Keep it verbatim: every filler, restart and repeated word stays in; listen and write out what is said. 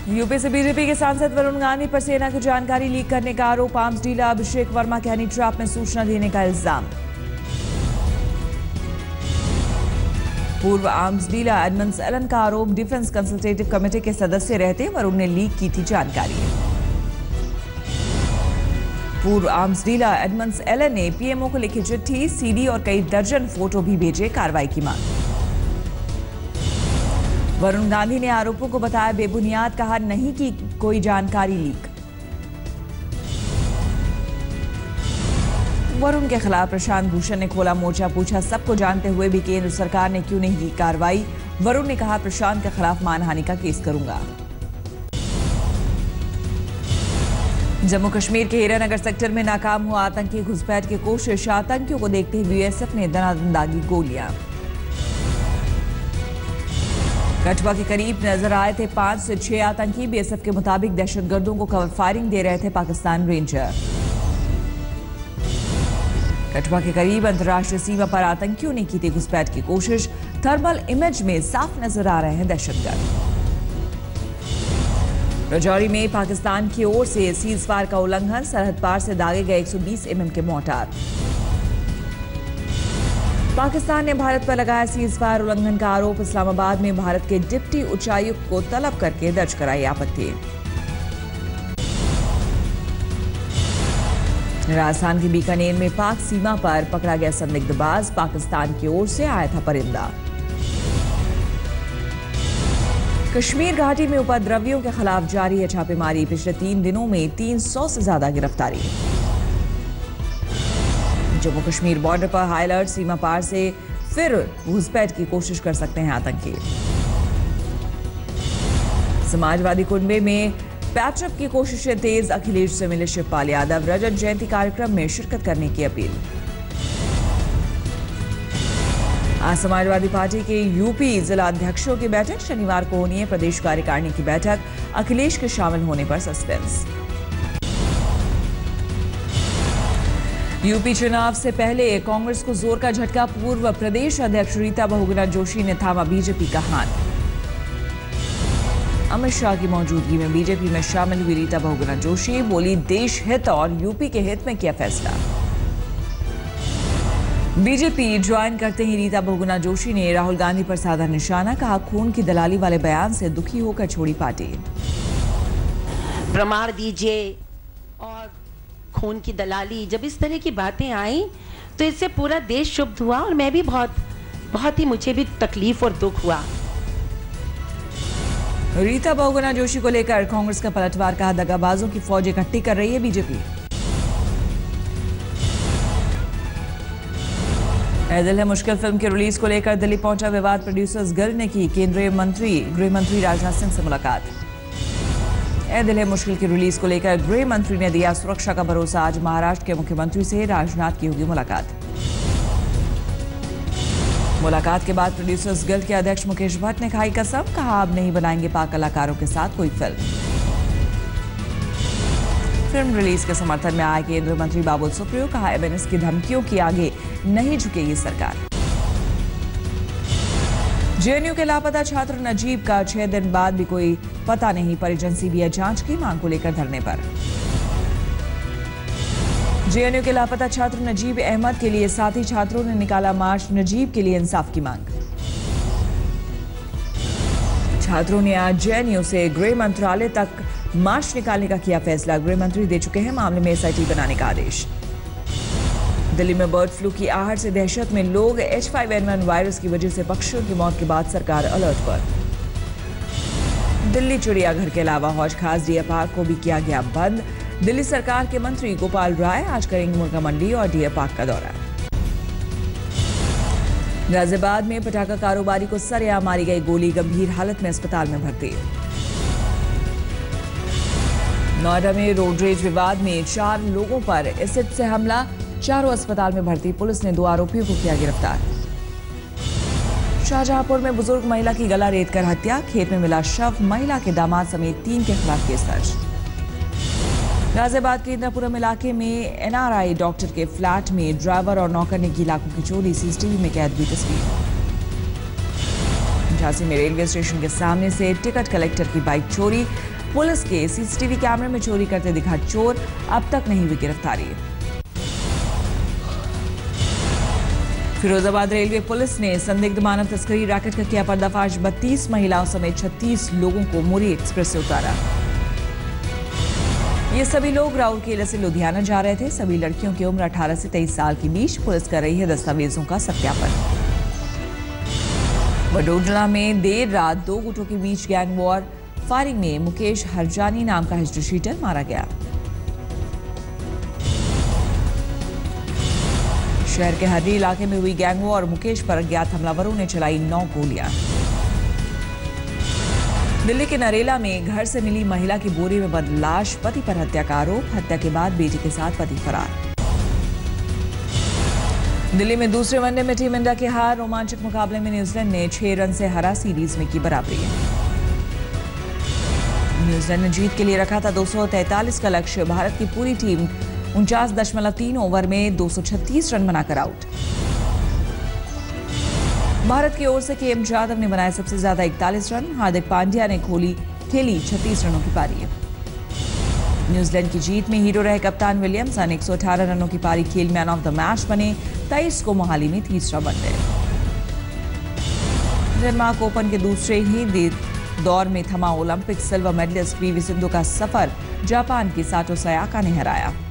UP से BJP के सांसद वरुण गांधी पर सेना की जानकारी लीक करने का आरोप। आर्म्स डीलर अभिषेक वर्मा के हनी ट्रैप में सूचना देने का इल्जाम। पूर्व आर्म्स डीलर एडमंड्स एलन का आरोप, डिफेंस कंसल्टेटिव कमेटी के सदस्य रहते वरुण ने लीक की थी जानकारी। पूर्व आर्म्स डीलर एडमंड्स एलन ने पीएमओ को लिखी चिट्ठी, सीडी और कई दर्जन फोटो भी भेजे, कार्रवाई की मांग। वरुण गांधी ने आरोपों को बताया बेबुनियाद, कहा नहीं कि कोई जानकारी लीक। वरुण के खिलाफ प्रशांत भूषण ने खोला मोर्चा, पूछा सबको जानते हुए भी केंद्र सरकार ने क्यों नहीं की कार्रवाई। वरुण ने कहा प्रशांत के खिलाफ मानहानि का केस करूंगा। जम्मू कश्मीर के हीरानगर सेक्टर में नाकाम हुआ आतंकी घुसपैठ की कोशिश। आतंकियों को देखते ही बीएसएफ ने दनादन दागी गोलियां। कठुआ के करीब नजर आए थे पांच से छह आतंकी। बीएसएफ के मुताबिक दहशतगर्दों को कवर फायरिंग दे रहे थे पाकिस्तान रेंजर। कठुआ के करीब अंतर्राष्ट्रीय सीमा पर आतंकियों ने की थी घुसपैठ की कोशिश। थर्मल इमेज में साफ नजर आ रहे हैं दहशतगर्द। राजौरी में पाकिस्तान की ओर से सीज फायर का उल्लंघन, सरहद पार से दागे गए एक सौ बीस एमएम के मोर्टार। पाकिस्तान ने भारत पर लगाया सीज फायर उल्लंघन का आरोप। इस्लामाबाद में भारत के डिप्टी उच्चायुक्त को तलब करके दर्ज कराई आपत्ति। राजस्थान के बीकानेर में पाक सीमा पर पकड़ा गया संदिग्धबाज, पाकिस्तान की ओर से आया था परिंदा। कश्मीर घाटी में उपद्रवियों के खिलाफ जारी है छापेमारी, पिछले तीन दिनों में तीन सौ से ज्यादा गिरफ्तारी। जम्मू कश्मीर बॉर्डर पर हाई अलर्ट, सीमा पार से फिर घुसपैठ की कोशिश कर सकते हैं आतंकी। समाजवादी कुनबे में पैचअप की कोशिशें तेज, अखिलेश से मिले शिवपाल यादव। रजत जयंती कार्यक्रम में शिरकत करने की अपील। आज समाजवादी पार्टी के यूपी जिला अध्यक्षों की बैठक, शनिवार को होनी है प्रदेश कार्यकारिणी की बैठक। अखिलेश के शामिल होने पर सस्पेंस। यूपी चुनाव से पहले कांग्रेस को जोर का झटका, पूर्व प्रदेश अध्यक्ष रीता बहुगुणा जोशी ने थामा बीजेपी का हाथ। अमित शाह की मौजूदगी में बीजेपी में शामिल हुई रीता बहुगुणा जोशी, बोली देश हित और यूपी के हित में किया फैसला। बीजेपी ज्वाइन करते ही रीता बहुगुणा जोशी ने राहुल गांधी पर साधा निशाना, कहा खून की दलाली वाले बयान से दुखी होकर छोड़ी पार्टी। प्रमाण दीजिए और खून की दलाली, जब इस तरह की बातें आई तो इससे पूरा देश क्षुब्ध हुआ और मैं भी बहुत बहुत ही मुझे भी तकलीफ और दुख हुआ। रीता बहुगुणा जोशी को लेकर कांग्रेस का पलटवार, कहा दगाबाजों की फौज इकट्ठी कर रही है बीजेपी। ए दिल है मुश्किल फिल्म की रिलीज को लेकर दिल्ली पहुंचा विवाद, प्रोड्यूसर्स गिल्ड ने की केंद्रीय मंत्री गृह मंत्री राजनाथ सिंह से मुलाकात। ए दिल है मुश्किल की रिलीज को लेकर गृह मंत्री ने दिया सुरक्षा का भरोसा, आज महाराष्ट्र के मुख्यमंत्री से राजनाथ की होगी मुलाकात। मुलाकात के बाद प्रोड्यूसर्स गिल्ड के अध्यक्ष मुकेश भट्ट ने खाई कसम, कहा अब नहीं बनाएंगे पाक कलाकारों के साथ कोई फिल्म। फिल्म रिलीज के समर्थन में आए केंद्रीय मंत्री बाबुल सुप्रियो, कहा एमएनएस की धमकियों के आगे नहीं झुकेगी सरकार। जेएनयू के लापता छात्र नजीब का छह दिन बाद भी कोई पता नहीं, परिजन सीबीआई जांच की मांग को लेकर धरने पर। जेएनयू के लापता छात्र नजीब अहमद के लिए साथी छात्रों ने निकाला मार्च, नजीब के लिए इंसाफ की मांग। छात्रों ने आज जेएनयू से गृह मंत्रालय तक मार्च निकालने का किया फैसला, गृह मंत्री दे चुके हैं मामले में एसआईटी बनाने का आदेश। दिल्ली में बर्ड फ्लू की आहट से दहशत में लोग, H five N one virus की वजह से पक्षियों की मौत के बाद सरकार अलर्ट पर। दिल्ली चिड़ियाघर के अलावा हौज खास डियर पार्क को भी किया गया बंद। दिल्ली सरकार के मंत्री गोपाल राय आज करेंगे मुर्गा मंडी और डियर पार्क का दौरा। गाजियाबाद में पटाखा कारोबारी को सरेआम मारी गई गोली, गंभीर हालत में अस्पताल में भर्ती। नोएडा में रोड रेज विवाद में चार लोगों पर एसिड से हमला, चारों अस्पताल में भर्ती, पुलिस ने दो आरोपियों को किया गिरफ्तार। शाहजहांपुर में बुजुर्ग महिला की गला रेतकर हत्या, खेत में मिला शव, महिला के दामाद समेत तीन के खिलाफ केस दर्ज। गाजियाबाद के इंद्रापुरम इलाके में एनआरआई डॉक्टर के फ्लैट में ड्राइवर और नौकर ने की लाखों की चोरी, सीसीटीवी में कैद हुई तस्वीर। झांसी में रेलवे स्टेशन के सामने से टिकट कलेक्टर की बाइक चोरी, पुलिस के सीसीटीवी कैमरे में चोरी करते दिखा चोर, अब तक नहीं हुई गिरफ्तारी। फिरोजाबाद रेलवे पुलिस ने संदिग्ध मानव तस्करी रैकेट का किया पर्दाफाश। बत्तीस महिलाओं समेत छत्तीस लोगों को मुरी एक्सप्रेस से उतारा। ये सभी लोग राउरकेला से लुधियाना जा रहे थे। सभी लड़कियों की उम्र अठारह से तेईस साल के बीच। पुलिस कर रही है दस्तावेजों का सत्यापन। वडोदरा में देर रात दो गुटों के बीच गैंग वॉर। फायरिंग में मुकेश हरजानी नाम का हिस्ट्री शीटर मारा गया। शहर के हर्री इलाके में हुई गैंग वॉर। मुकेश पर अज्ञात हमलावरों ने चलाई नौ गोलियां। दिल्ली के नरेला में घर से मिली महिला की बोरी में बंद लाश। पति पर हत्या का आरोप। हत्या के बाद बेटी के साथ पति फरार। दिल्ली में दूसरे वनडे में टीम इंडिया की हार। रोमांचक मुकाबले में न्यूजीलैंड ने छह रन से हरा सीरीज में की बराबरी। न्यूजीलैंड ने जीत के लिए रखा था दो सौ तैंतालीस का लक्ष्य। भारत की पूरी टीम उनचास दशमलव तीन ओवर में दो सौ छत्तीस रन बनाकर आउट। भारत की ओर से के एम यादव ने बनाए सबसे ज्यादा इकतालीस रन। हार्दिक पांड्या ने खोली खेली छत्तीस रनों की पारी। न्यूजीलैंड की जीत में हीरो रहे कप्तान विलियमसन। एक सौ अठारह रनों की पारी खेल मैन ऑफ द मैच बने। तेईस को मोहाली में तीसरा बन गए। डेनमार्क ओपन के दूसरे ही दौर में थमा Olympic silver medalist PV Sindhu का सफर। जापान की साटो सयाका ने हराया।